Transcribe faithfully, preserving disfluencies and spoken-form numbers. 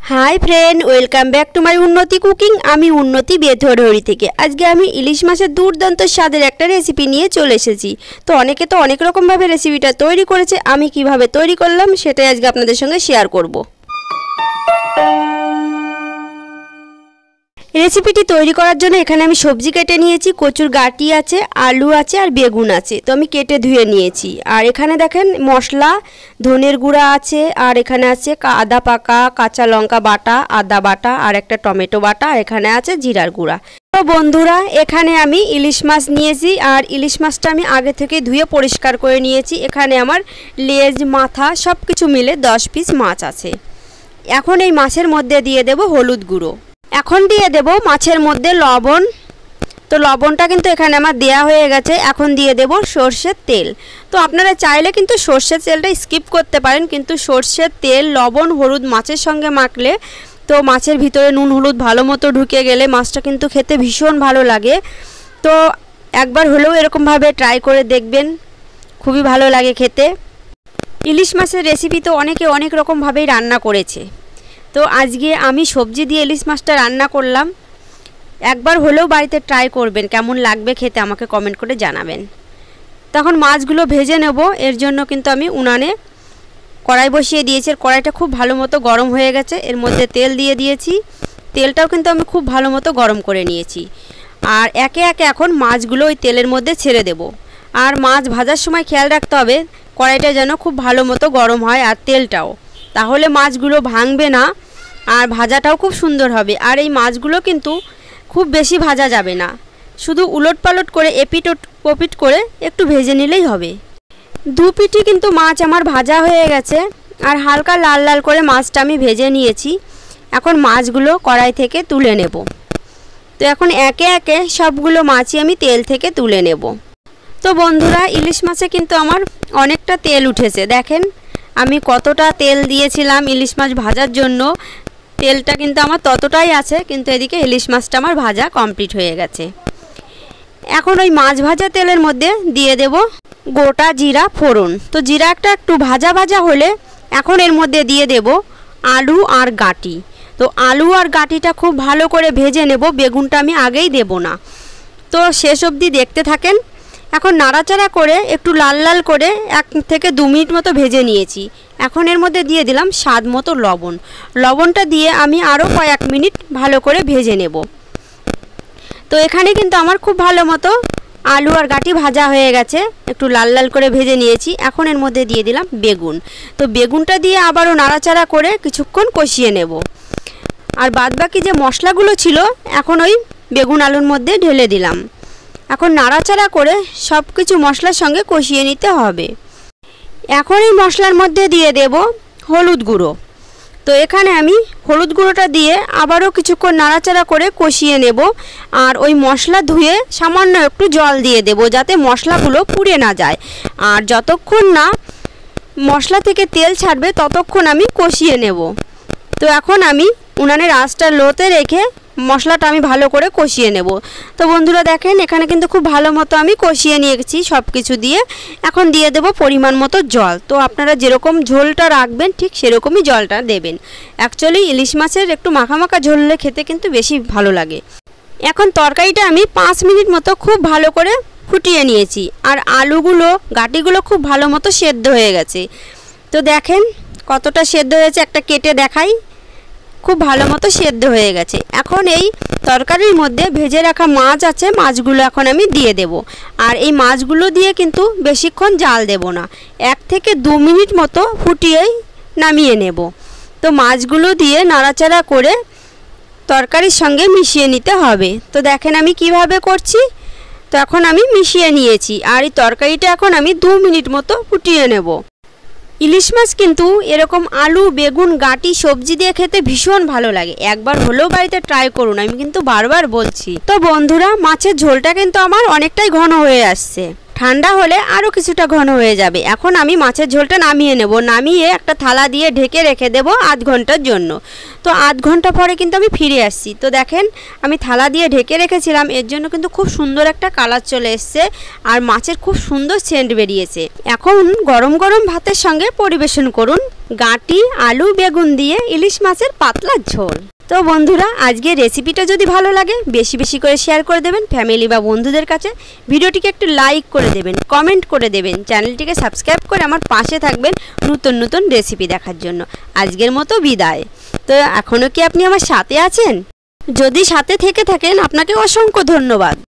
High friend welcome back to my Unnati cooking. आमी उन्नति बेथरहरी थेके आजके आमी इलिश माछेर दुर्दान्त स्वादेर एकटा रेसिपि निये चले एसेछि। तो अनेके तो अनेक रकम भावे रेसिपिटा तैरी करेछे, आमी किभाबे तैरी करलाम सेटाई आजके आपनादेर संगे शेयार करब। रेसिपिटी तैरी करार जोन्नो एखाने आमी सब्जी केटे नियेछि, कचुर गाटी आछे, आलू आछे और बेगुन आछे। तो आमी केटे धुए नियेछि। और एखाने देखें मशला धनेर गुड़ा आछे और एखाने आछे आदा पाका काँचा लंका बाटा, आदा बाटा और एकटा टमेटो बाटा और एखाने आछे जिरार गुड़ा। तो बंधुरा एखाने आमी इलिश माछ नियेछि और इलिश माछटा आमी आगे थेके धुए परिष्कार करे नियेछि। एखाने आमार लेज माथा सबकिछु मिले दस पिस माछ आछे। एखन एई माछेर मध्य दिये देब हलुद गुड़ो, এখন দিয়ে দেব মাছের মধ্যে লবণ। তো লবণটা কিন্তু এখানে আমার দেয়া হয়ে গেছে। এখন দিয়ে দেব সরষের তেল। তো আপনারা চাইলে কিন্তু সরষের তেলটা স্কিপ করতে পারেন, কিন্তু সরষের তেল লবণ হলুদ মাছের সঙ্গে মাখলে তো মাছের ভিতরে নুন হলুদ ভালো মতো ঢুকে গেলে মাছটা কিন্তু খেতে ভীষণ ভালো লাগে। তো একবার হলেও এরকমভাবে ট্রাই করে দেখবেন, খুবই ভালো লাগে খেতে। ইলিশ মাছের রেসিপি তো অনেকে অনেক রকমভাবেই রান্না করেছে। तो आज के आमी सब्जी दिए इलिश माछटा रान्ना करलाम। एकबार हलेও बाड़ीते ट्राई करबेन, केमन लागबे खेते आमाके कमेंट करे जानाबेन। तखन माछगुलो भेजे नेब। एर जोन्नो किन्तु आमी उनाने कड़ाई बसिए दिएछि। कड़ाईटा खूब भालो मतो गरम हये गेছে। एर मध्य तेल दिए दिएछि। तेलटाও किन्तु आमी खूब भालो मतो गरम करे निएछि। और एके एके एखन माछगुलो ओई तेलेर मध्य छेड़े देब। और माछ भाजार समय खेयाल राखते होबे कड़ाईटा जेन खूब भालो मतो गरम हय और तेलटाও, ताहले माछगुलो भांगबे ना और भाजाटाও खूब सुंदर होबे। और এই মাছগুলো কিন্তু खूब बेशी भाजा যাবে না, শুধু উলট পালট করে এপিট ওপিট করে একটু ভেজে নিলেই হবে। দু পিঠি কিন্তু মাছ আমার ভাজা হয়ে গেছে আর হালকা লাল লাল করে মাছটা আমি ভেজে নিয়েছি। এখন মাছগুলো কড়াই থেকে তুলে নেব। তো এখন একে একে সবগুলো মাছই আমি তেল থেকে তুলে নেব। তো বন্ধুরা ইলিশ মাছে কিন্তু আমার অনেকটা তেল উঠেছে। দেখেন আমি কতটা তেল দিয়েছিলাম ইলিশ মাছ ভাজার জন্য, তেলটা কিন্তু আমার ততটাই আছে। কিন্তু এদিকে ইলিশ মাছটা আমার ভাজা কমপ্লিট হয়ে গেছে। এখন ওই মাছ ভাজা তেলের মধ্যে দিয়ে দেব গোটা জিরা ফোড়ন। তো জিরাটা একটু ভাজা ভাজা হলে এখন এর মধ্যে দিয়ে দেব আলু আর গাটি। তো আলু আর গাটিটা খুব ভালো করে ভেজে নেব, বেগুনটা আমি আগেই দেব না। তো শেষ অবধি দেখতে থাকেন। এখন নাড়াচাড়া করে একটু লাল লাল করে এক থেকে দু মিনিট মতো ভেজে নিয়েছি। এখন এর মধ্যে দিয়ে দিলাম স্বাদ মতো লবণ। লবণটা দিয়ে আমি আরও কয়েক মিনিট ভালো করে ভেজে নেব। তো এখানে কিন্তু আমার খুব ভালো মতো আলু আর গাটি ভাজা হয়ে গেছে, একটু লাল লাল করে ভেজে নিয়েছি। এখন এর মধ্যে দিয়ে দিলাম বেগুন। তো বেগুনটা দিয়ে আবারও নাড়াচাড়া করে কিছুক্ষণ কষিয়ে নেব। আর বাদবাকি যে মশলাগুলো ছিল এখন ওই বেগুন আলুর মধ্যে ঢেলে দিলাম। এখন নাড়াচাড়া করে সব কিছু মশলার সঙ্গে কষিয়ে নিতে হবে। এখন এই মশলার মধ্যে দিয়ে দেব হলুদ গুঁড়ো। তো এখানে আমি হলুদ গুঁড়োটা দিয়ে আবারও কিছুক্ষণ নাড়াচাড়া করে কষিয়ে নেব। আর ওই মশলা ধুয়ে সামান্য একটু জল দিয়ে দেব যাতে মশলাগুলো পুড়ে না যায়। আর যতক্ষণ না মশলা থেকে তেল ছাড়বে ততক্ষণ আমি কষিয়ে নেব। তো এখন আমি উনানের আঁচটা লোতে রেখে মশলাটা আমি ভালো করে কষিয়ে নেব। তো বন্ধুরা দেখেন এখানে কিন্তু খুব ভালো মতো আমি কষিয়ে নিয়েছি সব কিছু দিয়ে। এখন দিয়ে দেব পরিমাণ মতো জল। তো আপনারা যেরকম ঝোলটা রাখবেন ঠিক সেরকমই জলটা দেবেন। অ্যাকচুয়ালি ইলিশ মাছের একটু মাখা মাখা ঝোল খেতে কিন্তু বেশি ভালো লাগে। এখন তরকারিটা আমি পাঁচ মিনিট মতো খুব ভালো করে ফুটিয়ে নিয়েছি। আর আলুগুলো গাটিগুলো খুব ভালো মতো সেদ্ধ হয়ে গেছে। তো দেখেন কতটা সেদ্ধ হয়েছে, একটা কেটে দেখাই। খুব ভালো মতো সেদ্ধ হয়ে গেছে। এখন এই তরকারির মধ্যে ভেজে রাখা মাছ আছে, মাছগুলো এখন আমি দিয়ে দেব। আর এই মাছগুলো দিয়ে কিন্তু বেশিক্ষণ জাল দেব না, এক থেকে দু মিনিট মতো ফুটিয়েই নামিয়ে নেব। তো মাছগুলো দিয়ে নাড়াচাড়া করে তরকারির সঙ্গে মিশিয়ে নিতে হবে। তো দেখেন আমি কিভাবে করছি। তো এখন আমি মিশিয়ে নিয়েছি আর এই তরকারিটা এখন আমি দু মিনিট মতো ফুটিয়ে নেব। ইলিশ মাছ কিন্তু এরকম আলু বেগুন গাটি সবজি দিয়ে খেতে ভীষণ ভালো লাগে। একবার হলেও বাড়িতে ট্রাই করুন, আমি কিন্তু বারবার বলছি। তো বন্ধুরা মাছের ঝোলটা কিন্তু আমার অনেকটাই ঘন হয়ে আসছে। ঠান্ডা হলে আরও কিছুটা ঘন হয়ে যাবে। এখন আমি মাছের ঝোলটা নামিয়ে নেব, নামিয়ে একটা থালা দিয়ে ঢেকে রেখে দেব আধ ঘন্টার জন্য। তো আধ ঘন্টা পরে কিন্তু আমি ফিরে আসছি। তো দেখেন আমি থালা দিয়ে ঢেকে রেখেছিলাম, এর জন্য কিন্তু খুব সুন্দর একটা কালার চলে এসছে আর মাছের খুব সুন্দর সেন্ট বেরিয়েছে। এখন গরম গরম ভাতের সঙ্গে পরিবেশন করুন গাঁটি আলু বেগুন দিয়ে ইলিশ মাছের পাতলা ঝোল। তো বন্ধুরা, আজকের রেসিপিটা যদি ভালো লাগে বেশি বেশি করে শেয়ার করে দেবেন ফ্যামিলি বা বন্ধুদের কাছে। ভিডিওটিকে একটু লাইক করে দেবেন, কমেন্ট করে দেবেন, চ্যানেলটিকে সাবস্ক্রাইব করে আমার পাশে থাকবেন নতুন নতুন রেসিপি দেখার জন্য। আজকের মতো বিদায়। তো এখনও কি আপনি আমার সাথে আছেন? যদি সাথে থেকে থাকেন আপনাকে অসংখ্য ধন্যবাদ।